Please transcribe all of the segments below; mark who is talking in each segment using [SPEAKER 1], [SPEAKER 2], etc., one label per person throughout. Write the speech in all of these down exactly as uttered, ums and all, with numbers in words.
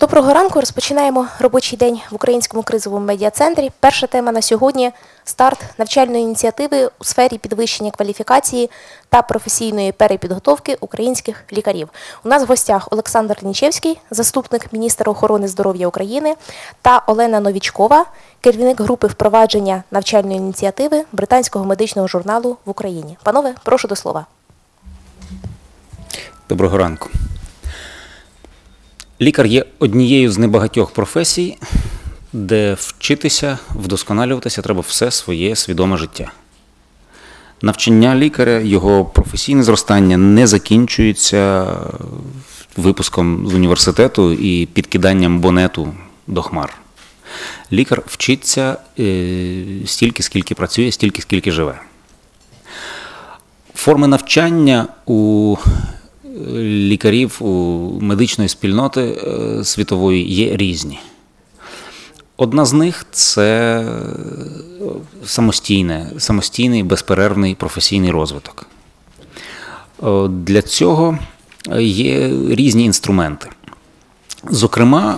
[SPEAKER 1] Доброго ранку. Розпочинаємо робочий день в Українському кризовому медіа-центрі. Перша тема на сьогодні – старт навчальної ініціативи у сфері підвищення кваліфікації та професійної перепідготовки українських лікарів. У нас в гостях Олександр Лінчевський, заступник міністра охорони здоров'я України, та Олена Новічкова, керівник групи впровадження навчальної ініціативи Британського медичного журналу в Україні. Панове, прошу до слова.
[SPEAKER 2] Доброго ранку. Лікар є однією з небагатьох професій, де вчитися, вдосконалюватися треба все своє свідоме життя. Навчання лікаря, його професійне зростання не закінчується випуском з університету і підкиданням бонету до хмар. Лікар вчиться стільки, скільки працює, стільки, скільки живе. Форми навчання у лікарів, у медичної спільноти світової є різні. Одна з них – це самостійне, самостійний, безперервний професійний розвиток. Для цього є різні інструменти. Зокрема,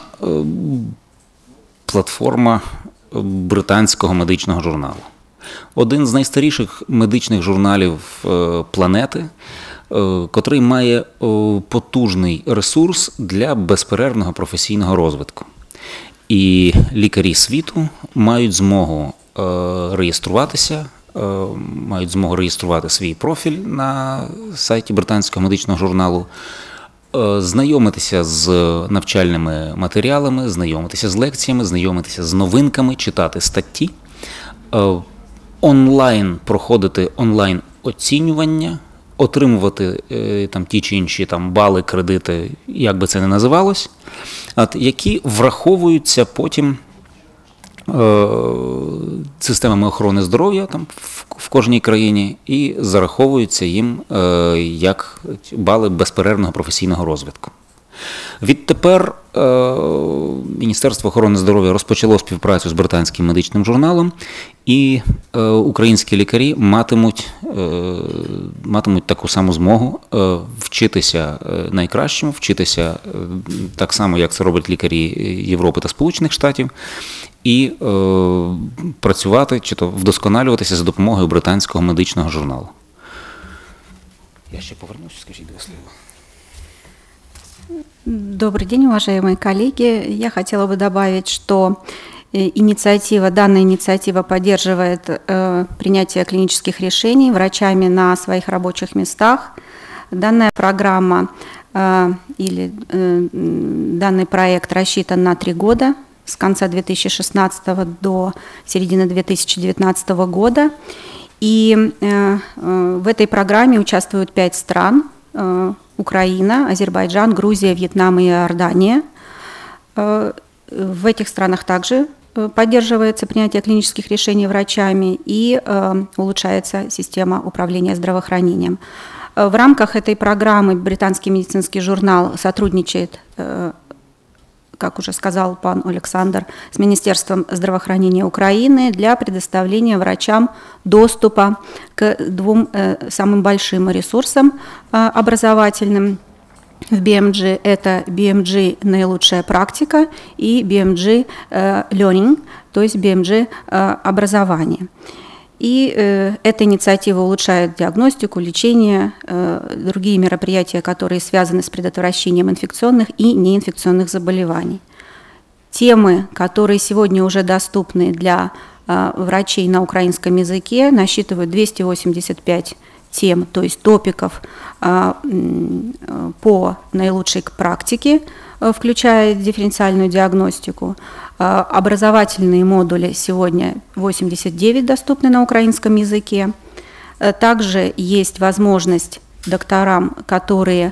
[SPEAKER 2] платформа Британського медичного журналу. Один з найстаріших медичних журналів планети, котрий має потужний ресурс для безперервного професійного розвитку. І лікарі світу мають змогу реєструватися, мають змогу реєструвати свій профіль на сайті Британського медичного журналу, знайомитися з навчальними матеріалами, знайомитися з лекціями, знайомитися з новинками, читати статті, онлайн проходити онлайн-оцінювання, отримувати е, там, ті чи інші там, бали, кредити, як би це не називалось, от, які враховуються потім е, системами охорони здоров'я там, в, в кожній країні і зараховуються їм е, як бали безперервного професійного розвитку. Відтепер е, Міністерство охорони здоров'я розпочало співпрацю з Британським медичним журналом, і е, українські лікарі матимуть, е, матимуть таку саму змогу е, вчитися найкращому, вчитися е, так само, як це роблять лікарі Європи та Сполучених Штатів, і е, працювати чи то вдосконалюватися за допомогою Британського медичного журналу. Я ще повернусь, скажіть два слова.
[SPEAKER 3] Добрый день, уважаемые коллеги. Я хотела бы добавить, что инициатива, данная инициатива поддерживает э, принятие клинических решений врачами на своих рабочих местах. Данная программа э, или э, данный проект рассчитан на три года, с конца две тысячи шестнадцатого до середины две тысячи девятнадцатого года. И э, э, в этой программе участвуют пять стран. Э, Украина, Азербайджан, Грузия, Вьетнам и Иордания. В этих странах также поддерживается принятие клинических решений врачами и улучшается система управления здравоохранением. В рамках этой программы Британский медицинский журнал сотрудничает, как уже сказал пан Александр, с Министерством здравоохранения Украины для предоставления врачам доступа к двум э, самым большим ресурсам э, образовательным в би эм джи. Это би эм джи «Наилучшая практика» и би эм джи э, «Learning», то есть би эм джи э, «Образование». И э, эта инициатива улучшает диагностику, лечение, э, другие мероприятия, которые связаны с предотвращением инфекционных и неинфекционных заболеваний. Темы, которые сегодня уже доступны для э, врачей на украинском языке, насчитывают двести восемьдесят пять тем, то есть топиков э, э, по наилучшей практике, э, включая дифференциальную диагностику. Образовательные модули сегодня восемьдесят девять доступны на украинском языке. Также есть возможность докторам, которые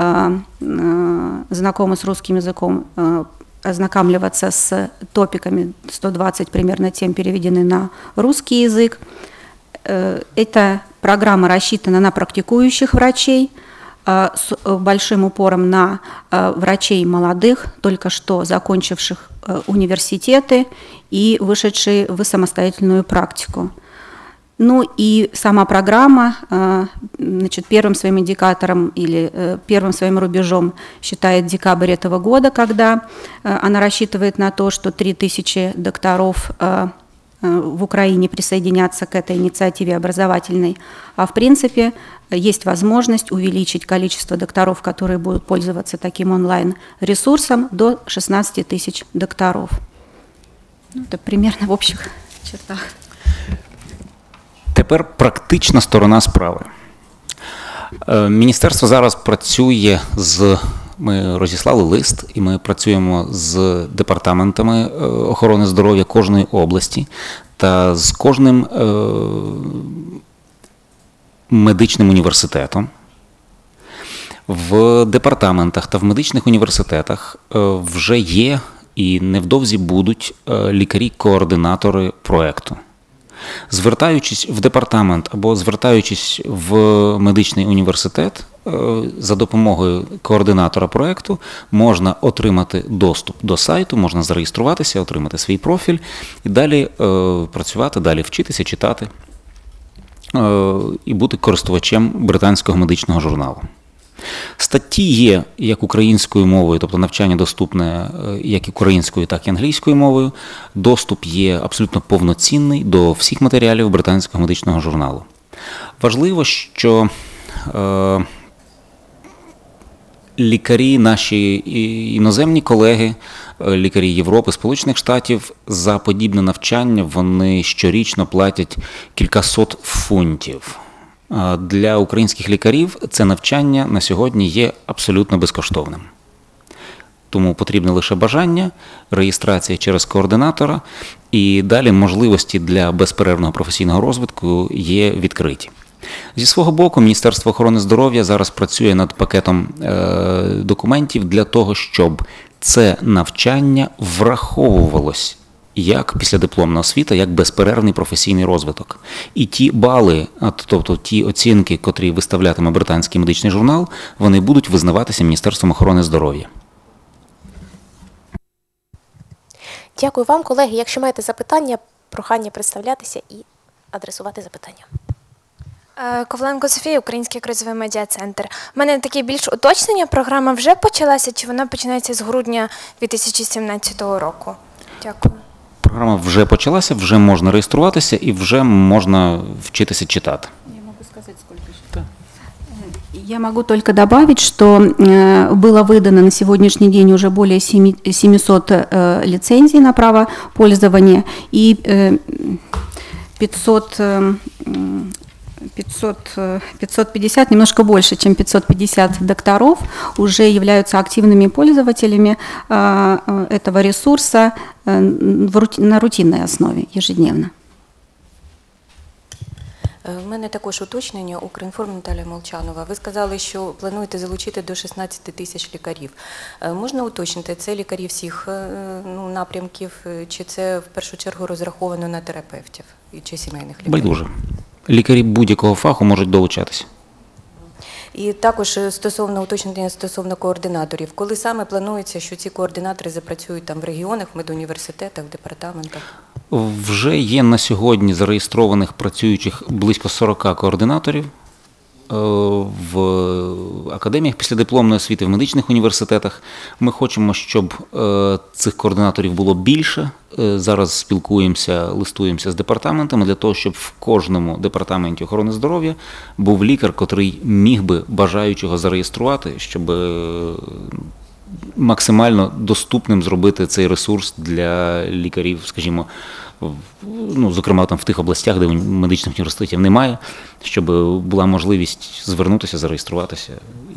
[SPEAKER 3] знакомы с русским языком, ознакомливаться с топиками, сто двадцать примерно тем переведены на русский язык. Эта программа рассчитана на практикующих врачей, с большим упором на врачей молодых, только что закончивших университеты и вышедшие в самостоятельную практику. Ну и сама программа, значит, первым своим индикатором или первым своим рубежом считает декабрь этого года, когда она рассчитывает на то, что три тысячи докторов в Украине присоединятся к этой инициативе образовательной. А в принципе есть возможность увеличить количество докторов, которые будут пользоваться таким онлайн-ресурсом, до шестнадцати тысяч докторов. Ну, это примерно в общих чертах.
[SPEAKER 2] Тепер практична сторона справи. Міністерство зараз працює з, ми розіслали лист, і ми працюємо з департаментами охорони здоров'я кожної області та з кожним медичним університетом. В департаментах та в медичних університетах вже є і невдовзі будуть лікарі-координатори проєкту. Звертаючись в департамент або звертаючись в медичний університет, за допомогою координатора проєкту можна отримати доступ до сайту, можна зареєструватися, отримати свій профіль і далі працювати, далі вчитися, читати і бути користувачем британського медичного журналу. Статті є як українською мовою, тобто навчання доступне як українською, так і англійською мовою. Доступ є абсолютно повноцінний до всіх матеріалів британського медичного журналу. Важливо, що е, лікарі, наші іноземні колеги, лікарі Європи, Сполучених Штатів, за подібне навчання вони щорічно платять кількасот фунтів. Для українських лікарів це навчання на сьогодні є абсолютно безкоштовним. Тому потрібне лише бажання, реєстрація через координатора і далі можливості для безперервного професійного розвитку є відкриті. Зі свого боку, Міністерство охорони здоров'я зараз працює над пакетом е, документів для того, щоб це навчання враховувалось як післядипломна освіта, як безперервний професійний розвиток. І ті бали, тобто ті оцінки, котрі виставлятиме британський медичний журнал, вони будуть визнаватися Міністерством охорони здоров'я.
[SPEAKER 1] Дякую вам, колеги. Якщо маєте запитання, прохання представлятися і адресувати запитання.
[SPEAKER 4] Коваленко Софія, Український кризовий медіа-центр. У мене таке більш уточнення. Програма вже почалася, чи вона починається з грудня дві тисячі сімнадцятого року? Дякую.
[SPEAKER 2] Програма вже почалася, вже можна реєструватися і вже можна вчитися читати.
[SPEAKER 3] Я могу сказать, сколько еще? Я могу только добавить, что было выдано на сегодняшний день уже более семисот лицензий на право пользования и пятьсот, пятьсот, пятьсот пятьдесят, немножко больше, чем пятьсот пятьдесят докторов уже являются активными пользователями этого ресурса на рутинной основе ежедневно.
[SPEAKER 5] У мене також уточнення. Укрінформ, Наталія Молчанова. Ви сказали, що плануєте залучити до шістнадцяти тисяч лікарів. Можна уточнити, це лікарі всіх ну, напрямків, чи це в першу чергу розраховано на терапевтів чи сімейних лікарів?
[SPEAKER 2] Байдуже. Лікарі будь-якого фаху можуть долучатися.
[SPEAKER 5] І також стосовно уточнення стосовно координаторів. Коли саме планується, що ці координатори запрацюють там в регіонах, в медуніверситетах, в департаментах?
[SPEAKER 2] Вже є на сьогодні зареєстрованих працюючих близько сорока координаторів в академіях післядипломної освіти, в медичних університетах. Ми хочемо, щоб цих координаторів було більше. Зараз спілкуємося, листуємося з департаментами для того, щоб в кожному департаменті охорони здоров'я був лікар, котрий міг би бажаючого зареєструвати, щоб максимально доступним зробити цей ресурс для лікарів, скажімо, ну, зокрема там в тих областях, де медичних університетів немає, щоб була можливість звернутися, зареєструватися.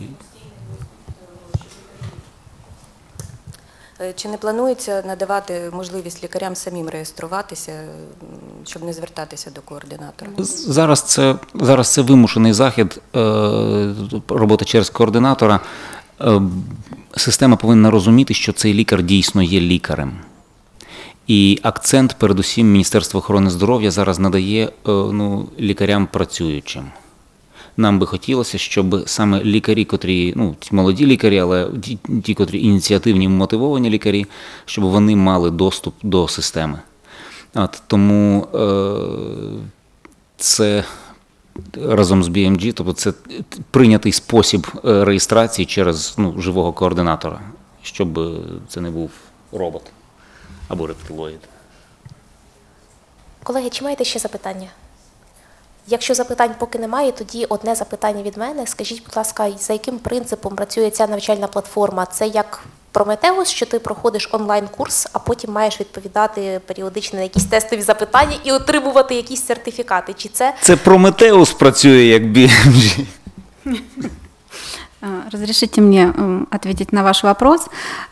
[SPEAKER 5] Чи не планується надавати можливість лікарям самим реєструватися, щоб не звертатися до координатора?
[SPEAKER 2] Зараз це, зараз це вимушений захід, робота через координатора. Система повинна розуміти, що цей лікар дійсно є лікарем. І акцент, передусім, Міністерство охорони здоров'я зараз надає ну, лікарям працюючим. Нам би хотілося, щоб саме лікарі, котрі, ну, ті молоді лікарі, але ті, ті, котрі ініціативні, мотивовані лікарі, щоб вони мали доступ до системи. От, тому е, це разом з бі ем джі, тобто це прийнятий спосіб е, реєстрації через ну, живого координатора, щоб е, це не був робот або рептилоїд.
[SPEAKER 1] Колеги, чи маєте ще запитання? Якщо запитань поки немає, тоді одне запитання від мене. Скажіть, будь ласка, за яким принципом працює ця навчальна платформа? Це як Прометеус, що ти проходиш онлайн-курс, а потім маєш відповідати періодично на якісь тестові запитання і отримувати якісь сертифікати? Чи це...
[SPEAKER 2] Це Прометеус працює як бі ем джі.
[SPEAKER 3] Разрешите мне ответить на ваш вопрос.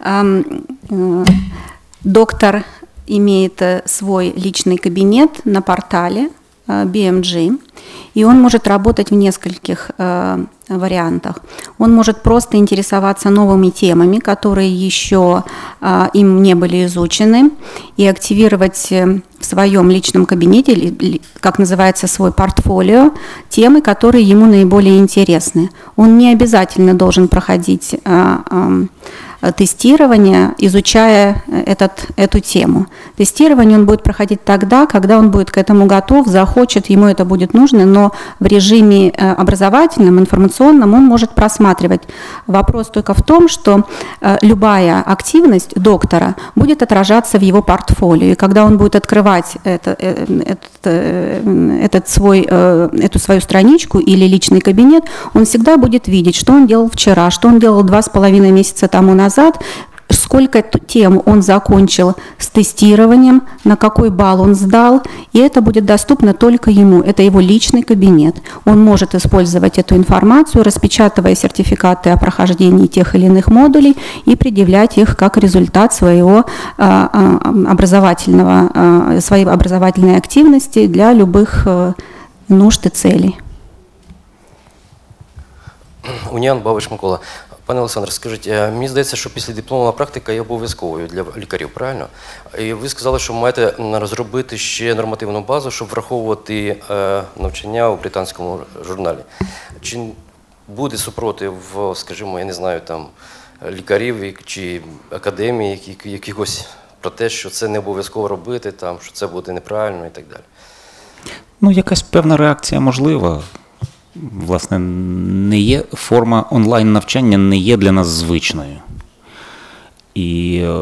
[SPEAKER 3] Доктор имеет свой личный кабинет на портале би эм джи, и он может работать в нескольких э, вариантах. Он может просто интересоваться новыми темами, которые еще э, им не были изучены, и активировать в своем личном кабинете, как называется, свой портфолио, темы, которые ему наиболее интересны. Он не обязательно должен проходить э, э, тестирование, изучая этот, эту тему. Тестирование он будет проходить тогда, когда он будет к этому готов, захочет, ему это будет нужно, но в режиме образовательном, информационном он может просматривать. Вопрос только в том, что любая активность доктора будет отражаться в его портфолио, и когда он будет открывать это, этот, этот свой, эту свою страничку или личный кабинет, он всегда будет видеть, что он делал вчера, что он делал два с половиной месяца тому назад, сколько тем он закончил с тестированием, на какой балл он сдал, и это будет доступно только ему, это его личный кабинет. Он может использовать эту информацию, распечатывая сертификаты о прохождении тех или иных модулей и предъявлять их как результат своего образовательного, своей образовательной активности для любых нужд и целей.
[SPEAKER 6] Уніан Бабич Микола. Пане Олександр, скажіть, мені здається, що післядипломова практика є обов'язковою для лікарів, правильно? І ви сказали, що маєте розробити ще нормативну базу, щоб враховувати навчання у британському журналі. Чи буде супротив, скажімо, я не знаю, там, лікарів чи академії якихось про те, що це не обов'язково робити, там, що це буде неправильно і так далі?
[SPEAKER 2] Ну, якась певна реакція можлива. Власне, не є форма онлайн-навчання не є для нас звичною. І е,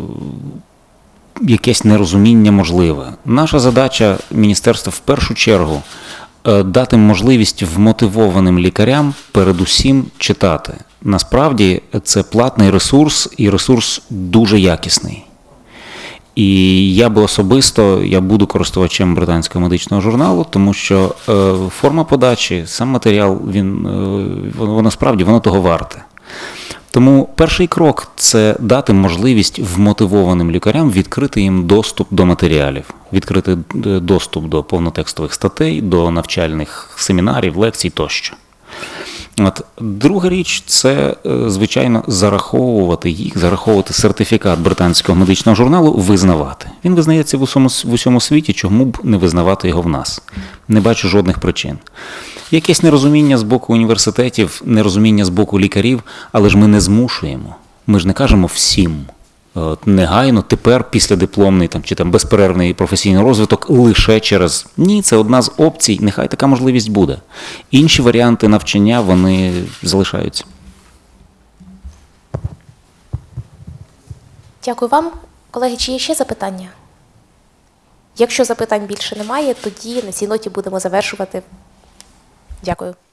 [SPEAKER 2] якесь нерозуміння можливе. Наша задача міністерства в першу чергу е, дати можливість вмотивованим лікарям передусім читати. Насправді це платний ресурс і ресурс дуже якісний. І я би особисто, я буду користувачем британського медичного журналу, тому що е, форма подачі, сам матеріал, він, е, воно справді, воно того варте. Тому перший крок – це дати можливість вмотивованим лікарям відкрити їм доступ до матеріалів, відкрити доступ до повнотекстових статей, до навчальних семінарів, лекцій тощо. От. Друга річ – це, звичайно, зараховувати їх, зараховувати сертифікат британського медичного журналу, визнавати. Він визнається в усьому, в усьому світі, чому б не визнавати його в нас. Не бачу жодних причин. Якесь нерозуміння з боку університетів, нерозуміння з боку лікарів, але ж ми не змушуємо. Ми ж не кажемо всім. Негайно, тепер, післядипломний там, чи там безперервний професійний розвиток лише через ні, це одна з опцій, нехай така можливість буде. Інші варіанти навчання, вони залишаються.
[SPEAKER 1] Дякую вам. Колеги, чи є ще запитання? Якщо запитань більше немає, тоді на цій ноті будемо завершувати. Дякую.